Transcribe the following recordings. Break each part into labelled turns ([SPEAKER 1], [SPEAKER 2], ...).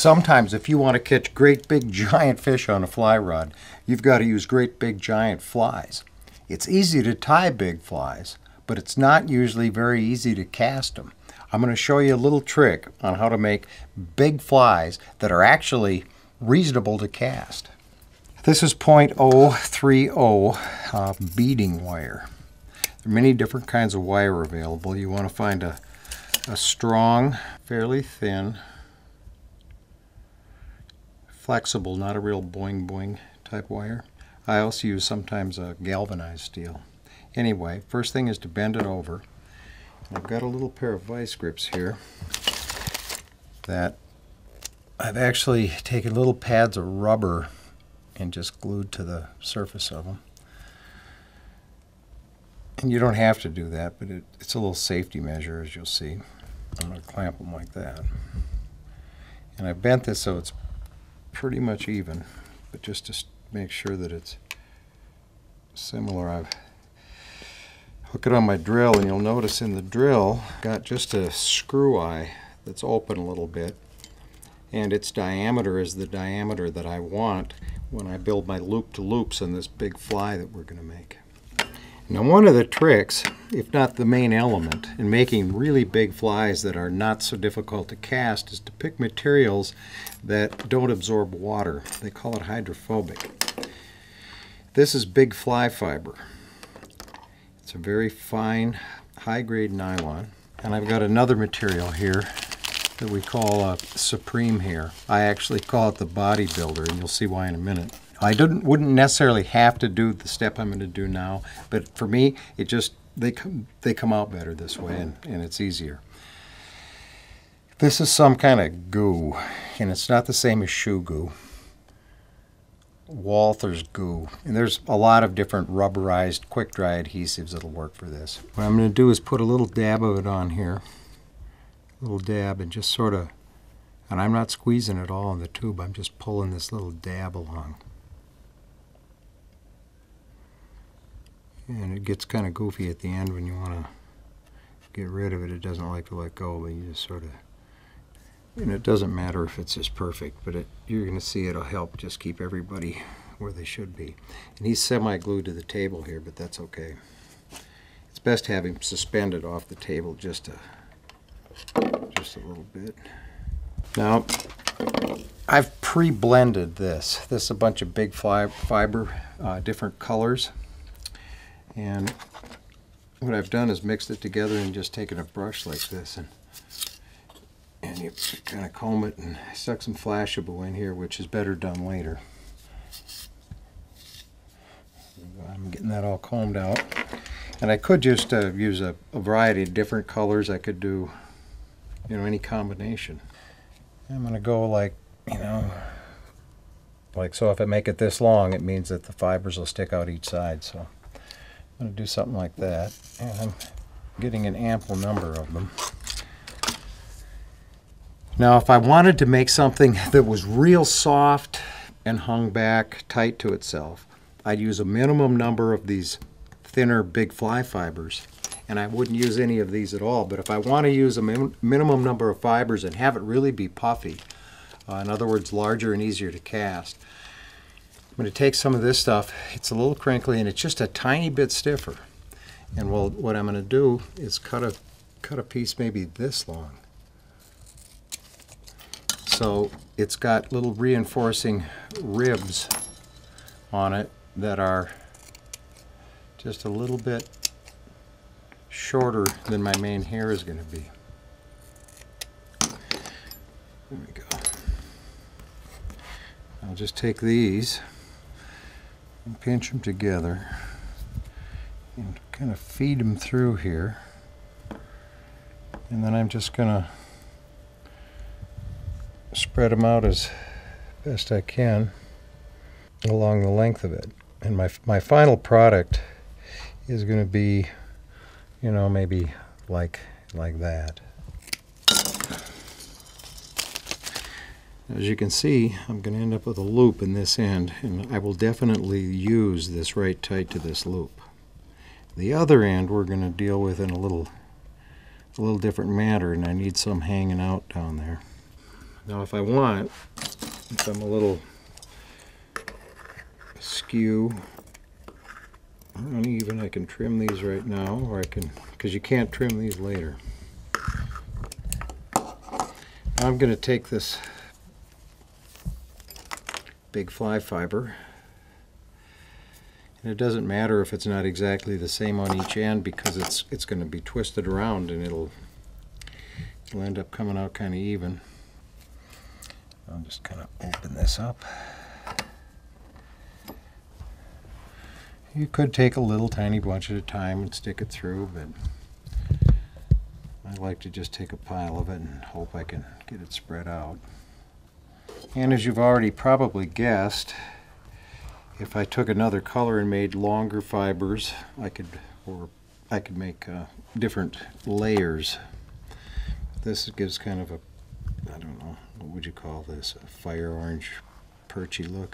[SPEAKER 1] Sometimes if you want to catch great big giant fish on a fly rod, you've got to use great big giant flies. It's easy to tie big flies, but it's not usually very easy to cast them. I'm going to show you a little trick on how to make big flies that are actually reasonable to cast. This is .030 beading wire. There are many different kinds of wire available. You want to find a strong, fairly thin, flexible, not a real boing boing type wire. I also use sometimes a galvanized steel. Anyway, first thing is to bend it over. I've got a little pair of vice grips here that I've actually taken little pads of rubber and just glued to the surface of them. And you don't have to do that, but it's a little safety measure, as you'll see. I'm going to clamp them like that. And I bent this so it's pretty much even, but just to make sure that it's similar, I've hook it on my drill, and you'll notice in the drill got just a screw eye that's open a little bit, and its diameter is the diameter that I want when I build my loop-to-loops on this big fly that we're going to make. Now, one of the tricks, if not the main element, in making really big flies that are not so difficult to cast is to pick materials that don't absorb water. They call it hydrophobic. This is big fly fiber. It's a very fine, high-grade nylon. And I've got another material here that we call Supreme here. I actually call it the bodybuilder, and you'll see why in a minute. I wouldn't necessarily have to do the step I'm going to do now, but for me, it just they come out better this way, and it's easier. This is some kind of goo, and it's not the same as shoe goo. Walther's goo, and there's a lot of different rubberized quick dry adhesives that'll work for this. What I'm going to do is put a little dab of it on here, a little dab, and just sort of, and I'm not squeezing it all in the tube, I'm just pulling this little dab along. And it gets kind of goofy at the end when you want to get rid of it. It doesn't like to let go, but you just sort of, and it doesn't matter if it's just perfect, but you're going to see it'll help just keep everybody where they should be. And he's semi-glued to the table here, but that's okay. It's best to have him suspended off the table just a little bit. Now, I've pre-blended this. This is a bunch of big fiber, different colors. And what I've done is mixed it together and just taken a brush like this, and you kind of comb it, and I stuck some Flashable in here, which is better done later. I'm getting that all combed out. And I could just use a variety of different colors. I could do, any combination. I'm going to go like so. If I make it this long, it means that the fibers will stick out each side. So I'm going to do something like that, and I'm getting an ample number of them. Now, if I wanted to make something that was real soft and hung back tight to itself, I'd use a minimum number of these thinner big fly fibers, and I wouldn't use any of these at all. But if I want to use a minimum number of fibers and have it really be puffy, in other words, larger and easier to cast, I'm going to take some of this stuff. It's a little crinkly, and it's just a tiny bit stiffer. And what I'm going to do is cut a piece maybe this long. So it's got little reinforcing ribs on it that are just a little bit shorter than my main hair is going to be. There we go. I'll just take these and pinch them together and kind of feed them through here. And then I'm just going to spread them out as best I can along the length of it. And my final product is going to be, maybe like that. As you can see, I'm going to end up with a loop in this end, and I will definitely use this right tight to this loop. The other end we're going to deal with in a little different manner, and I need some hanging out down there. Now if I want, if I'm a little skew, uneven, I can trim these right now, or I can, because you can't trim these later. I'm going to take this big fly fiber, and it doesn't matter if it's not exactly the same on each end, because it's going to be twisted around and it'll end up coming out kind of even. I'll just kind of open this up. You could take a little tiny bunch at a time and stick it through, but I like to just take a pile of it and hope I can get it spread out. And as you've already probably guessed, if I took another color and made longer fibers, I could make different layers. This gives kind of a, I don't know, what would you call this, a fire orange, perchy look.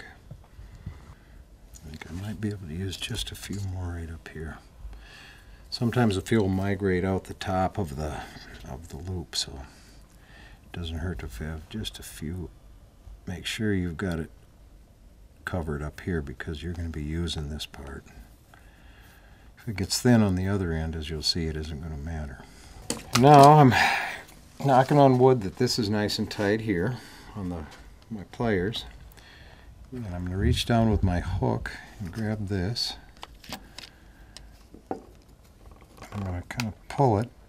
[SPEAKER 1] I think I might be able to use just a few more right up here. Sometimes a few will migrate out the top of the loop, so it doesn't hurt to have just a few. Make sure you've got it covered up here, because you're going to be using this part. If it gets thin on the other end, as you'll see, it isn't going to matter. Now I'm knocking on wood that this is nice and tight here on my pliers. And I'm going to reach down with my hook and grab this. I'm going to kind of pull it,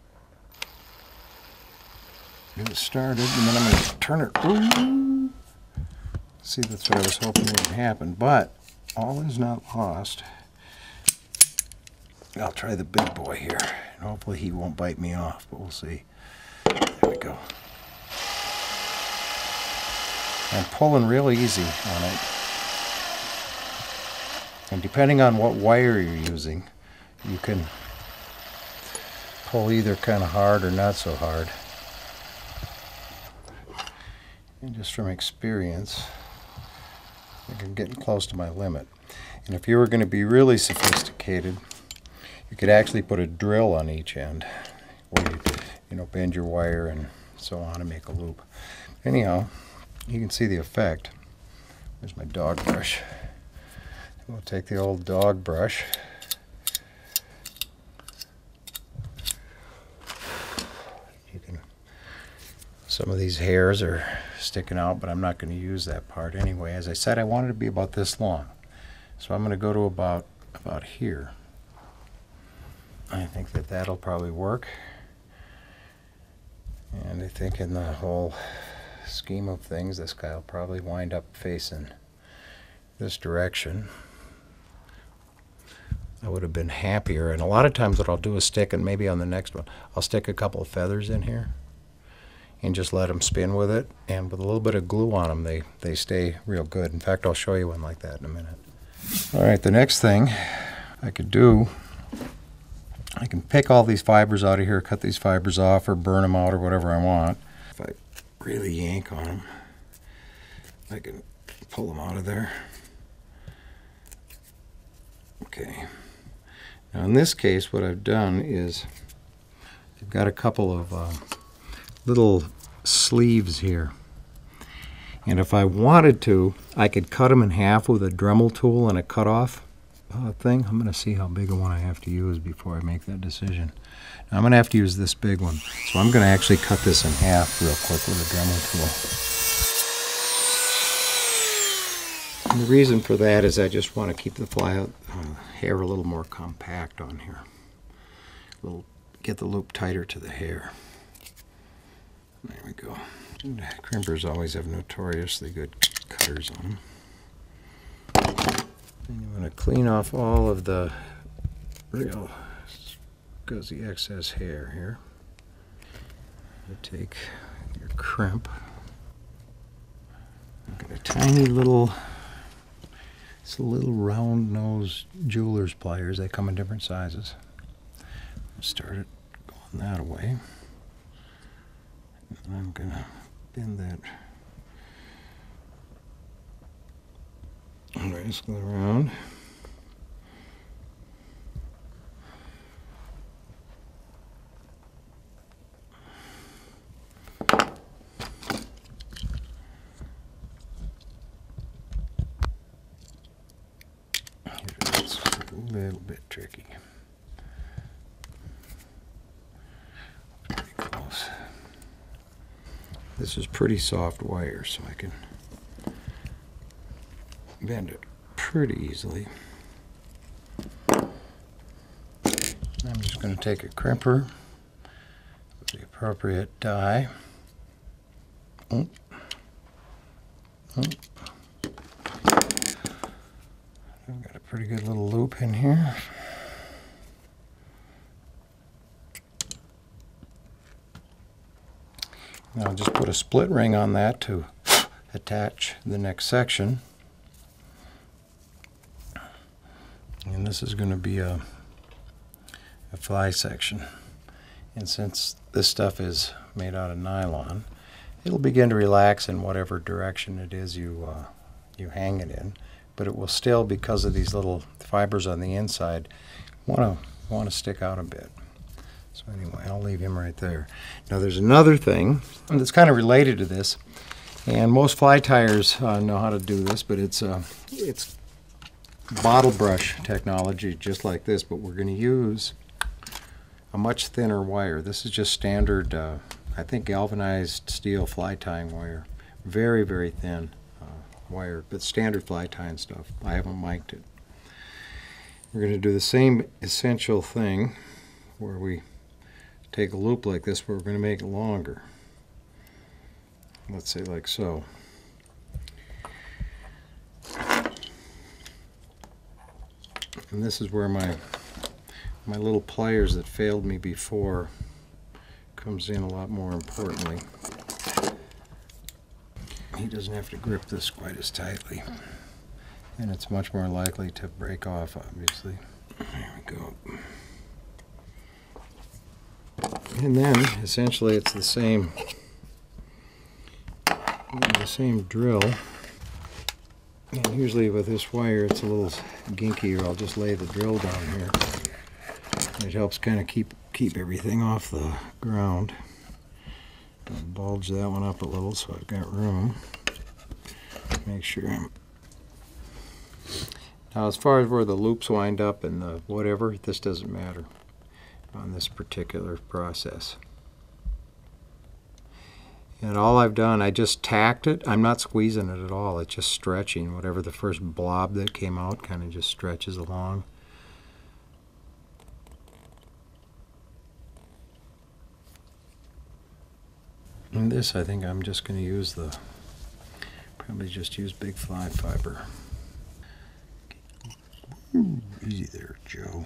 [SPEAKER 1] get it started, and then I'm going to turn it. Ooh. See, that's what I was hoping would happen, but all is not lost. I'll try the big boy here, and hopefully he won't bite me off, but we'll see. There we go. I'm pulling real easy on it. And depending on what wire you're using, you can pull either kind of hard or not so hard. And just from experience, I think I'm getting close to my limit. And if you were going to be really sophisticated, you could actually put a drill on each end, where you bend your wire and so on and make a loop. Anyhow, you can see the effect. There's my dog brush. We'll take the old dog brush. Some of these hairs are sticking out, but I'm not going to use that part anyway. As I said, I want it to be about this long. So I'm going to go to about here. I think that'll probably work. And I think in the whole scheme of things, this guy will probably wind up facing this direction. I would have been happier. And a lot of times what I'll do is stick, and maybe on the next one, I'll stick a couple of feathers in here and just let them spin with it. And with a little bit of glue on them, they stay real good. In fact, I'll show you one like that in a minute. All right, the next thing I could do, I can pick all these fibers out of here, cut these fibers off, or burn them out, or whatever I want. If I really yank on them, I can pull them out of there. Okay. Now in this case, what I've done is I've got a couple of little sleeves here. And if I wanted to, I could cut them in half with a Dremel tool and a cutoff thing. I'm going to see how big a one I have to use before I make that decision. Now I'm going to have to use this big one. So I'm going to actually cut this in half real quick with a Dremel tool. And the reason for that is I just want to keep the hair a little more compact on here. Get the loop tighter to the hair. There we go. And crimpers always have notoriously good cutters on them. And you want to clean off all of the real guzzy excess hair here. You take your crimp. I've got a tiny little, it's a little round nose jeweler's pliers. They come in different sizes. Start it going that way. And I'm going to bend that nicely around. A little bit tricky. Pretty close. This is pretty soft wire, so I can bend it pretty easily. I'm just going to take a crimper with the appropriate die. I've got a pretty good little loop in here. Now I'll just put a split ring on that to attach the next section. And this is going to be a fly section. And since this stuff is made out of nylon, it'll begin to relax in whatever direction it is you hang it in. But it will still, because of these little fibers on the inside, want to stick out a bit. So anyway, I'll leave him right there. Now there's another thing that's kind of related to this, and most fly tyers know how to do this, but it's bottle brush technology, just like this, but we're going to use a much thinner wire. This is just standard, I think, galvanized steel fly tying wire. Very, very thin wire, but standard fly tying stuff. I haven't mic'd it. We're going to do the same essential thing where we take a loop like this, but we're going to make it longer. Let's say like so. And this is where my little pliers that failed me before comes in a lot more importantly. He doesn't have to grip this quite as tightly, and it's much more likely to break off, obviously. There we go. And then essentially it's the same drill. And usually with this wire it's a little ginky, or I'll just lay the drill down here. It helps kind of keep everything off the ground. I'll bulge that one up a little so I've got room. Make sure I'm... Now as far as where the loops wind up and the whatever, this doesn't matter on this particular process. And all I've done, I just tacked it. I'm not squeezing it at all. It's just stretching. Whatever the first blob that came out kind of just stretches along. And this, I think I'm just going to use probably just use big fly fiber. Ooh, easy there, Joe.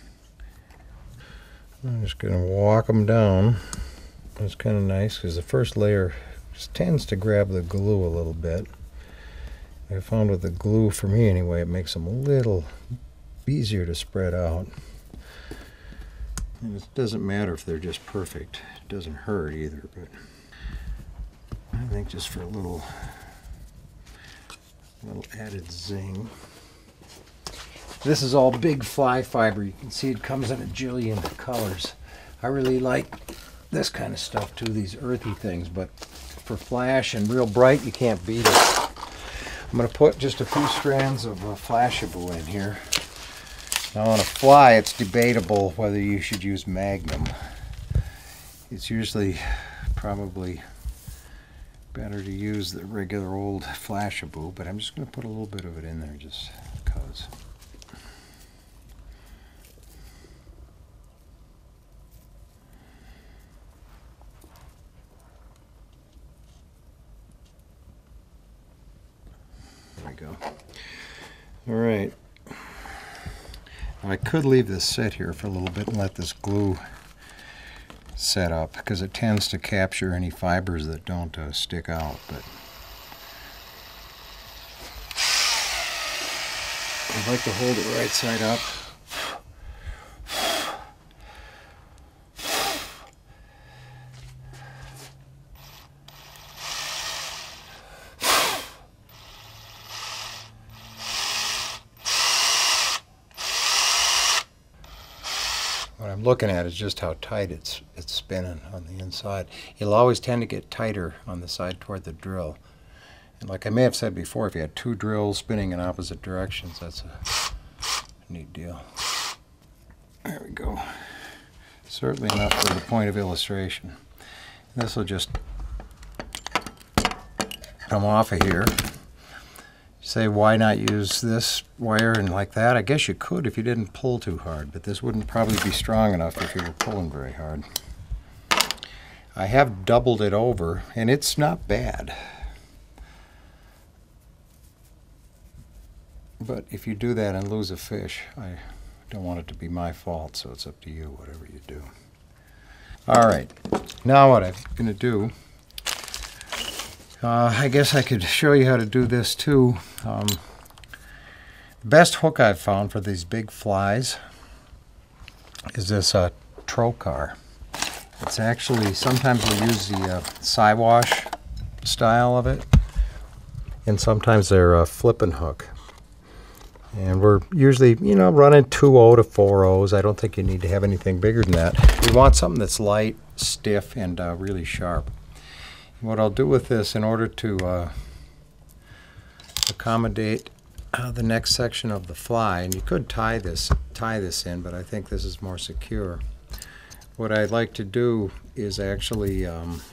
[SPEAKER 1] I'm just going to walk them down. It's kind of nice because the first layer just tends to grab the glue a little bit. I found with the glue, for me anyway, it makes them a little easier to spread out. And it doesn't matter if they're just perfect. It doesn't hurt either, but I think just for a little added zing. This is all big fly fiber. You can see it comes in a jillion colors. I really like this kind of stuff too, these earthy things, but for flash and real bright, you can't beat it. I'm going to put just a few strands of Flashaboo in here. Now on a fly, it's debatable whether you should use Magnum. It's usually probably better to use the regular old Flashaboo, but I'm just going to put a little bit of it in there just because. There we go. All right. Now I could leave this set here for a little bit and let this glue set up because it tends to capture any fibers that don't stick out. But I'd like to hold it right side up. What I'm looking at is just how tight it's spinning on the inside. It'll always tend to get tighter on the side toward the drill. And like I may have said before, if you had two drills spinning in opposite directions, that's Neat deal. There we go. Certainly enough for the point of illustration. This will just come off of here. You say, why not use this wire and like that? I guess you could if you didn't pull too hard, but this wouldn't probably be strong enough if you were pulling very hard. I have doubled it over, and it's not bad. But if you do that and lose a fish, I don't want it to be my fault, so it's up to you, whatever you do. All right, now what I'm going to do, I guess I could show you how to do this too. The best hook I've found for these big flies is this trocar. It's actually, sometimes we use the Siwash style of it, and sometimes they're a flipping hook. And we're usually, you know, running 2/0 to 4/0s. I don't think you need to have anything bigger than that. We want something that's light, stiff, and really sharp. And what I'll do with this in order to accommodate the next section of the fly, and you could tie this in, but I think this is more secure. What I'd like to do is actually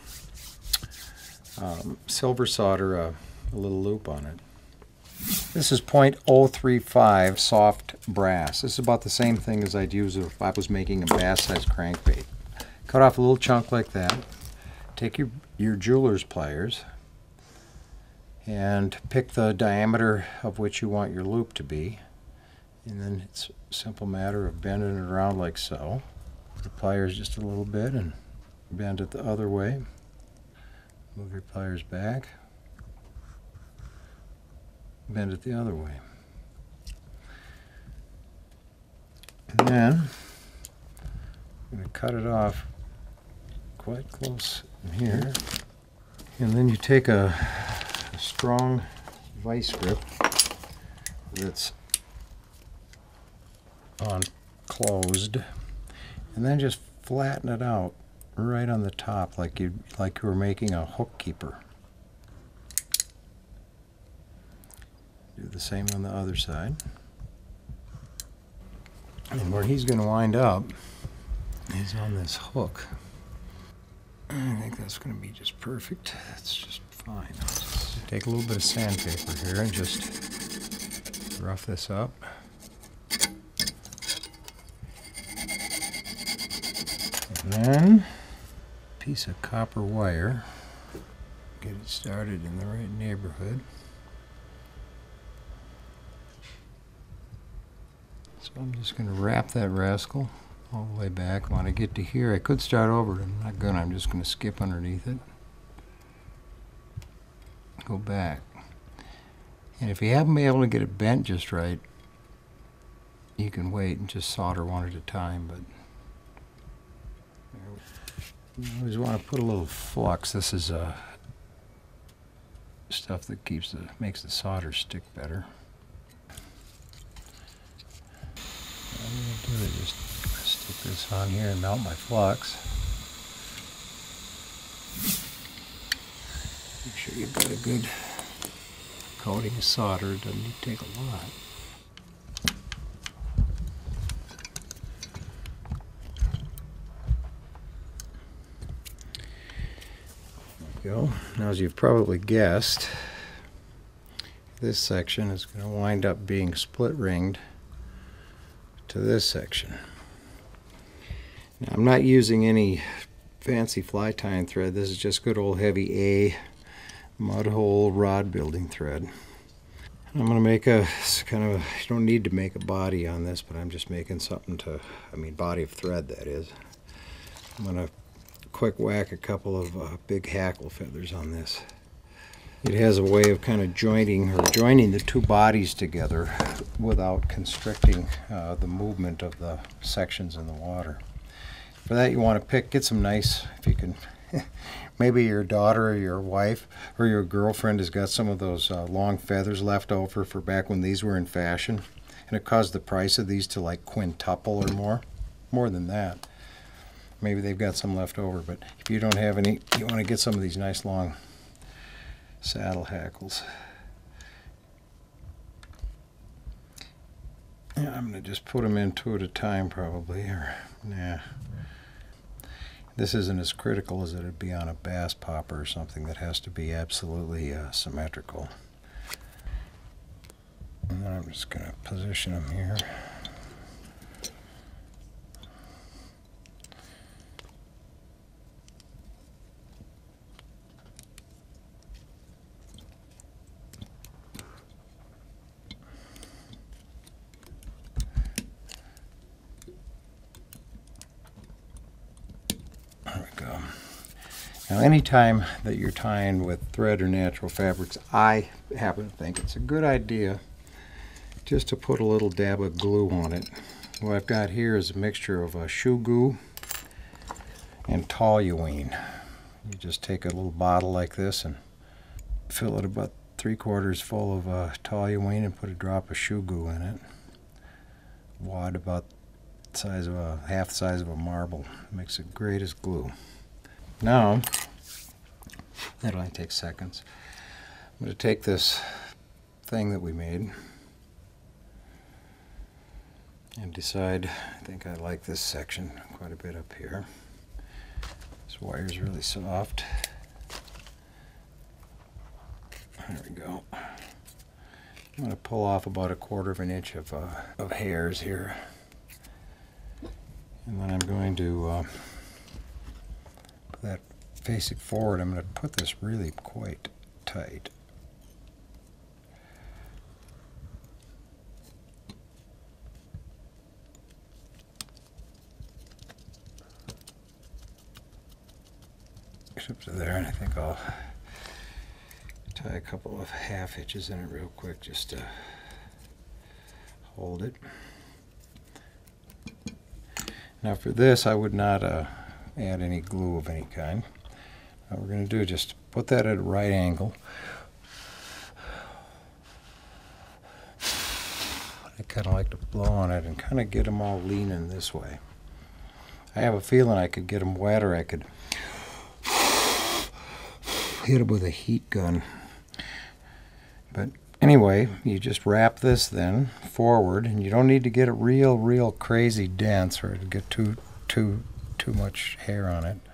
[SPEAKER 1] silver solder a little loop on it. This is .035 soft brass. This is about the same thing as I'd use if I was making a bass-sized crankbait. Cut off a little chunk like that. Take your jeweler's pliers and pick the diameter of which you want your loop to be. And then it's a simple matter of bending it around like so. The pliers just a little bit and bend it the other way. Move your pliers back. Bend it the other way. And then I'm going to cut it off quite close in here. And then you take a strong vice grip that's on closed, and then just flatten it out right on the top like you were making a hook keeper. Do the same on the other side. And where he's going to wind up is on this hook. I think that's going to be just perfect. That's just fine. I'll just take a little bit of sandpaper here and just rough this up. And then a piece of copper wire. Get it started in the right neighborhood. So I'm just going to wrap that rascal all the way back. When I get to here, I could start over, but I'm not going to. I'm just going to skip underneath it. Go back. And if you haven't been able to get it bent just right, you can wait and just solder one at a time. But you always want to put a little flux. This is stuff that makes the solder stick better. All I'm going to do is just stick this on here and melt my flux. Make sure you've got a good coating of solder. It doesn't need to take a lot. There we go. Now, as you've probably guessed, this section is going to wind up being split ringed to this section. Now, I'm not using any fancy fly tying thread. This is just good old heavy A mud hole rod building thread. I'm going to make a kind of, you don't need to make a body on this, but I'm just making something to, body of thread, that is. I'm going to quick whack a couple of big hackle feathers on this. It has a way of kind of joining the two bodies together without constricting the movement of the sections in the water. For that, you want to get some nice, if you can, maybe your daughter or your wife or your girlfriend has got some of those long feathers left over for back when these were in fashion, and it caused the price of these to like quintuple or more than that. Maybe they've got some left over, but if you don't have any, you want to get some of these nice long saddle hackles. Yeah, I'm going to just put them in two at a time probably, or nah. This isn't as critical as it would be on a bass popper or something that has to be absolutely symmetrical. And then I'm just going to position them here. There we go. Now, anytime that you're tying with thread or natural fabrics, I happen to think it's a good idea just to put a little dab of glue on it. What I've got here is a mixture of shoe glue and toluene. You just take a little bottle like this and fill it about 3/4 full of toluene and put a drop of shoe glue in it. Wad about the size of half the size of a marble. Makes the greatest glue. Now, that only takes seconds. I'm going to take this thing that we made and decide, I think I like this section quite a bit up here. This wire is really soft. There we go. I'm going to pull off about 1/4 inch of hairs here. And then I'm going to put that facing forward. I'm going to put this really quite tight. Up to there, and I think I'll tie a couple of half hitches in it real quick just to hold it. Now for this, I would not add any glue of any kind. What we're going to do is just put that at a right angle. I kind of like to blow on it and kind of get them all leaning this way. I have a feeling I could get them wet, or I could hit it with a heat gun. But anyway, you just wrap this then forward, and you don't need to get it real crazy dense or it'll get too much hair on it.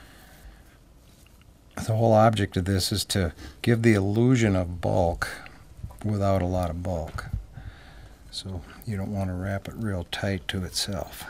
[SPEAKER 1] The whole object of this is to give the illusion of bulk without a lot of bulk. So you don't want to wrap it real tight to itself.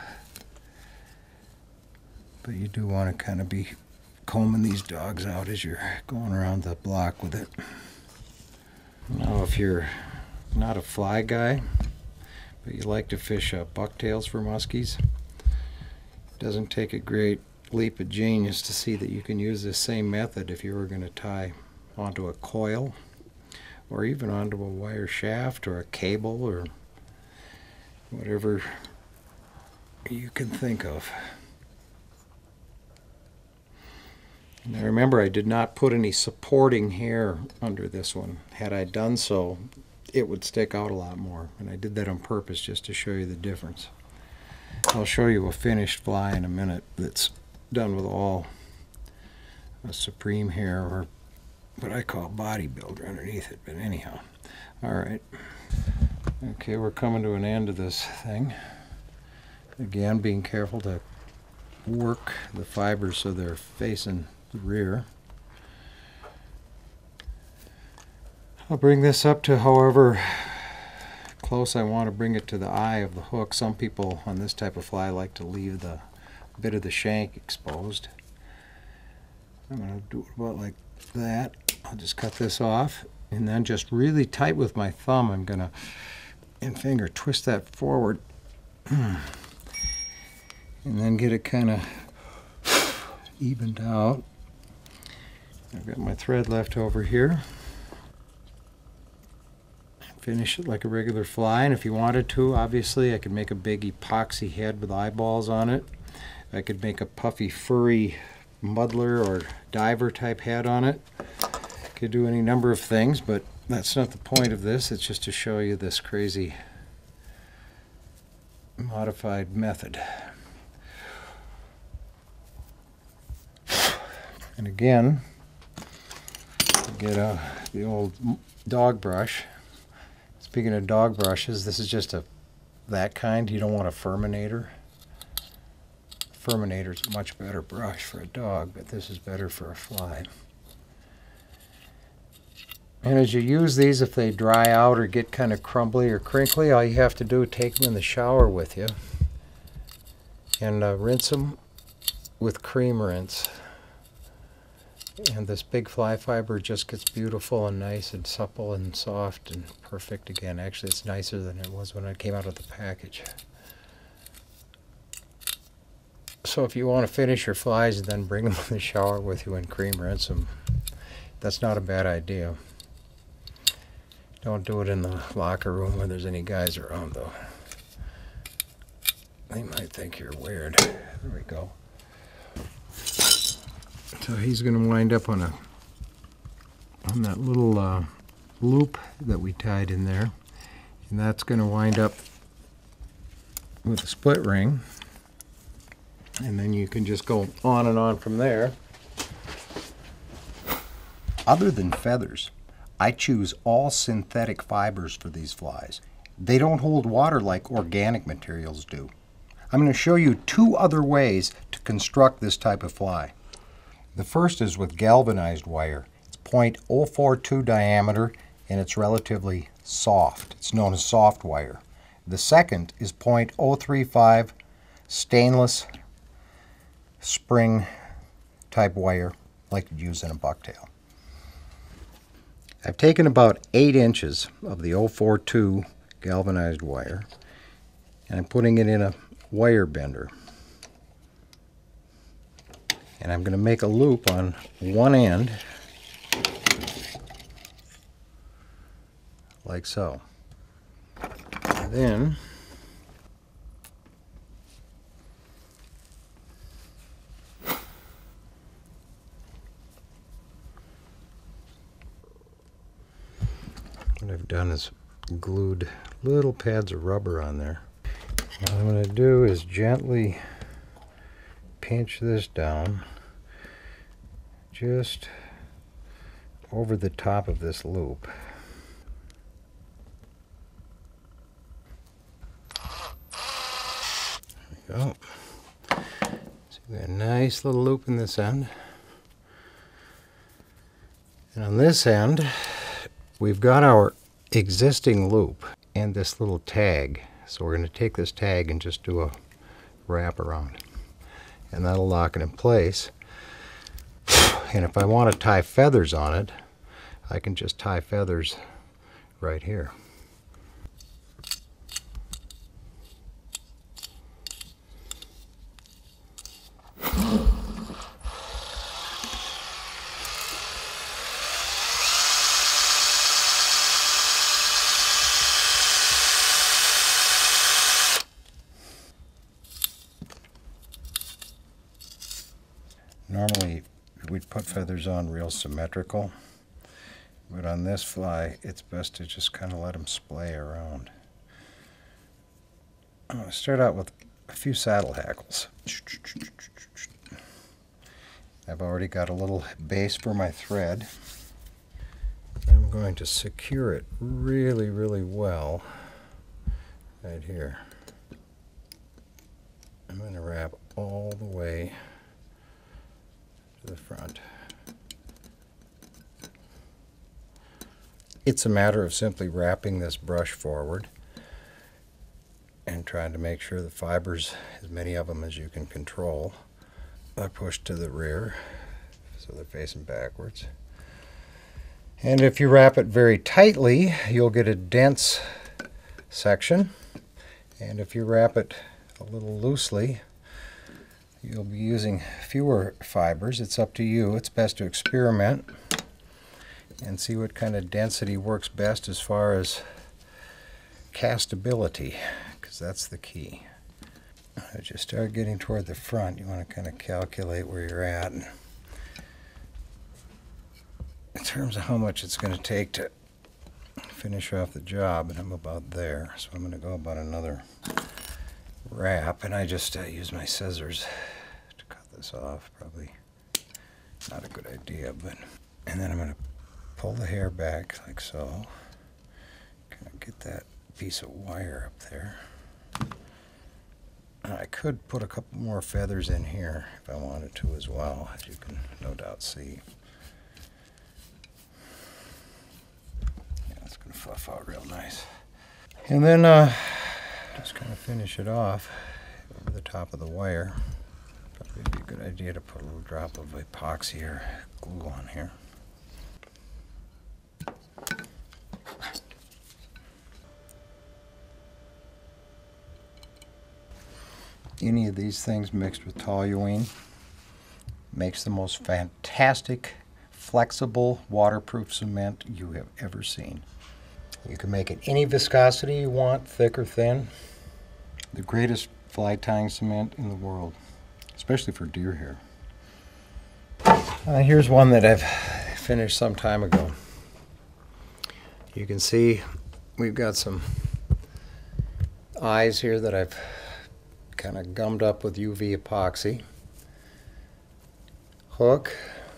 [SPEAKER 1] But you do want to kind of be combing these dogs out as you're going around the block with it. Now, if you're not a fly guy, but you like to fish bucktails for muskies, it doesn't take a great leap of genius to see that you can use this same method if you were going to tie onto a coil, or even onto a wire shaft or a cable or whatever you can think of. Now remember, I did not put any supporting hair under this one. Had I done so, it would stick out a lot more, and I did that on purpose just to show you the difference. I'll show you a finished fly in a minute that's done with all a supreme hair, or what I call bodybuilder underneath it, but anyhow. Alright. Okay, we're coming to an end of this thing. Again, being careful to work the fibers so they're facing the rear. I'll bring this up to however close I want to bring it to the eye of the hook. Some people on this type of fly like to leave the bit of the shank exposed. I'm going to do it about like that. I'll just cut this off, and then just really tight with my thumb I'm going to, and finger, twist that forward and then get it kind of evened out. I've got my thread left over here. Finish it like a regular fly, and if you wanted to, obviously I could make a big epoxy head with eyeballs on it. I could make a puffy furry muddler or diver type head on it. Could do any number of things, but that's not the point of this. It's just to show you this crazy modified method. And again, get the old dog brush. Speaking of dog brushes, this is just a that kind. You don't want a Furminator. Furminator's a much better brush for a dog, but this is better for a fly. And as you use these, if they dry out or get kind of crumbly or crinkly, all you have to do is take them in the shower with you and rinse them with cream rinse. And this big fly fiber just gets beautiful and nice and supple and soft and perfect again. Actually, it's nicer than it was when it came out of the package. So if you want to finish your flies, then bring them in the shower with you and cream rinse them. That's not a bad idea. Don't do it in the locker room where there's any guys around, though. They might think you're weird. There we go. So he's going to wind up on that little loop that we tied in there, and that's going to wind up with a split ring, and then you can just go on and on from there. Other than feathers, I choose all synthetic fibers for these flies. They don't hold water like organic materials do. I'm going to show you two other ways to construct this type of fly. The first is with galvanized wire. It's .042 diameter and it's relatively soft. It's known as soft wire. The second is .035 stainless spring type wire like you'd use in a bucktail. I've taken about 8 inches of the 042 galvanized wire and I'm putting it in a wire bender. And I'm going to make a loop on one end, like so. And then what I've done is glued little pads of rubber on there. What I'm going to do is gently pinch this down just over the top of this loop. There we go. So we got a nice little loop in this end. And on this end, we've got our existing loop and this little tag. So we're going to take this tag and just do a wrap around. And that'll lock it in place. And if I want to tie feathers on it, I can just tie feathers right here. Normally we'd put feathers on real symmetrical, but on this fly it's best to just kind of let them splay around. I'm going to start out with a few saddle hackles. I've already got a little base for my thread. I'm going to secure it really, really well right here. I'm going to wrap all the way to the front. It's a matter of simply wrapping this brush forward and trying to make sure the fibers, as many of them as you can control, are pushed to the rear so they're facing backwards. And if you wrap it very tightly, you'll get a dense section, and if you wrap it a little loosely, you'll be using fewer fibers. It's up to you. It's best to experiment and see what kind of density works best as far as castability, because that's the key. As you start getting toward the front, you want to kind of calculate where you're at and in terms of how much it's going to take to finish off the job, and I'm about there. So I'm going to go about another wrap, and I just use my scissors to cut this off. Probably not a good idea, but and then I'm going to pull the hair back like so. Kind of get that piece of wire up there. I could put a couple more feathers in here if I wanted to as well, as you can no doubt see. Yeah, it's going to fluff out real nice. And then just kind of finish it off over the top of the wire. Probably be a good idea to put a little drop of epoxy or glue on here. Any of these things mixed with toluene makes the most fantastic, flexible, waterproof cement you have ever seen. You can make it any viscosity you want, thick or thin. The greatest fly tying cement in the world, especially for deer hair. Here's one that I've finished some time ago. You can see we've got some eyes here that I've kind of gummed up with UV epoxy. Hook.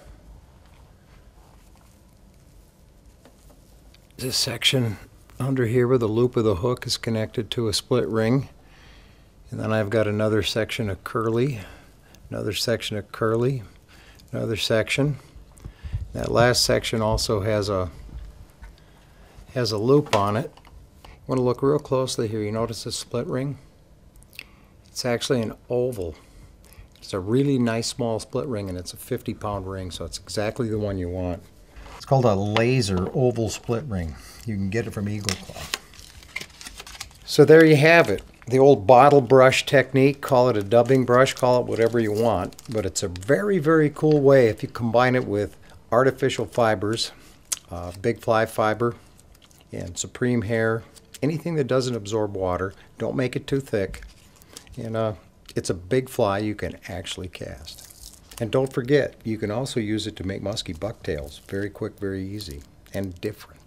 [SPEAKER 1] This section under here where the loop of the hook is connected to a split ring. And then I've got another section of curly, another section of curly, another section. That last section also has a loop on it. You want to look real closely here. You notice the split ring? It's actually an oval. It's a really nice small split ring, and it's a 50-pound ring, so it's exactly the one you want. It's called a laser oval split ring. You can get it from Eagle Claw. So there you have it. The old bottle brush technique, call it a dubbing brush, call it whatever you want, but it's a very, very cool way if you combine it with artificial fibers, big fly fiber, and supreme hair, anything that doesn't absorb water. Don't make it too thick. And it's a big fly you can actually cast. And don't forget, you can also use it to make musky bucktails. Very quick, very easy, and different.